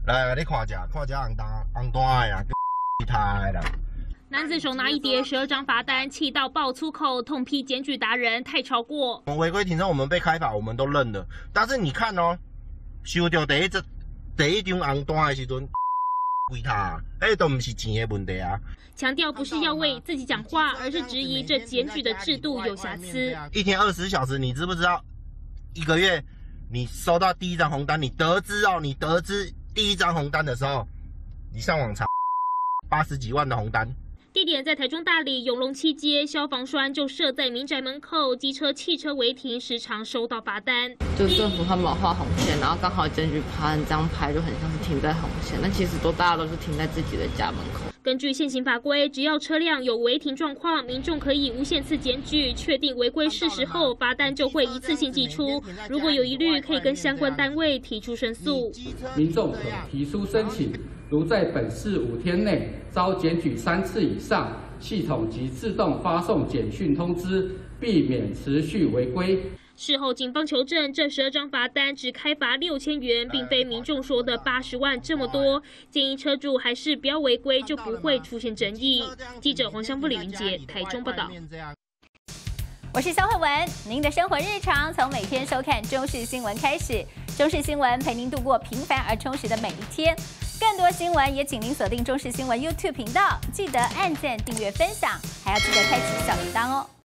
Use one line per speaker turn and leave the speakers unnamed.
来，你看一下红单的呀，他啦。
男子手拿一叠12张罚单，气到爆粗口，痛批检举达人太超过。
违规停车，我们被开罚，我们都认了。但是你看哦，收到第一张红单的时阵，归他，都不是钱的问题啊。
强调不是要为自己讲话，而是质疑这检举的制度有瑕疵。
一天20小时，你知不知道？一个月你收到第一张红单，你得知第一张红单的时候，你上网查80几万的红单。
地点在台中大里永隆7街，消防栓就设在民宅门口，机车、汽车违停，时常收到罚单。
就政府他们有画红线，然后刚好检举盘这样拍，就很像是停在红线，但其实大家都是停在自己的家门口。
根据现行法规，只要车辆有违停状况，民众可以无限次检举，确定违规事实后，罚单就会一次性寄出。如果有疑虑，可以跟相关单位提出申诉。
民众可提出申请，如在本市5天内遭检举3次以上，系统即自动发送简讯通知，避免持续违规。
事后，警方求证，这12张罚单只开罚6000元，并非民众说的80万这么多。建议车主还是不要违规，就不会出现争议。记者黄香富、李云杰，台中报道。
我是肖慧文，您的生活日常从每天收看中视新闻开始。中视新闻陪您度过平凡而充实的每一天。更多新闻也请您锁定中视新闻 YouTube 频道，记得按赞、订阅、分享，还要记得开启小铃铛哦。